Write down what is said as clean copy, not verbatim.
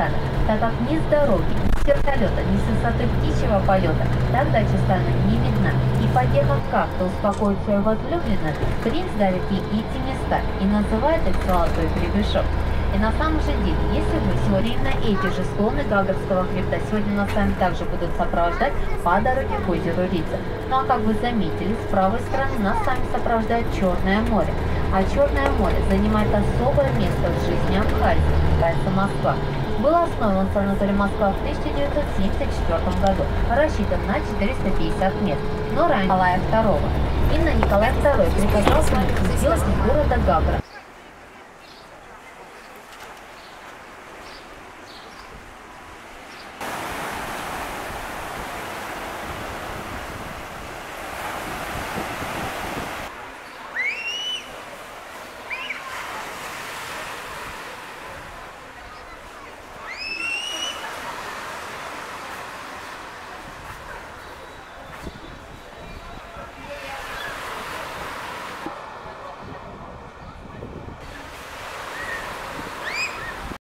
стана, так как ни с дороги, ни с вертолета, ни с высоты птичьего полета так дача стана не видна. И подъехав как-то успокоить свою возлюбленную, принц дарит ей эти места и называет их «Золотой гребешок». И на самом же деле, если вы сегодня на эти же склоны Гагарского хребта сегодня нас с вами также будут сопровождать по дороге к озеру Рица. Ну а как вы заметили, с правой стороны нас с вами сопровождает Черное море. А Черное море занимает особое место в жизни Абхазии, называется Москва. Был основан санаторий Москва в 1974 году, рассчитан на 450 мест, но ранее Николая II. Именно Николай II приказал сделать из города Гагра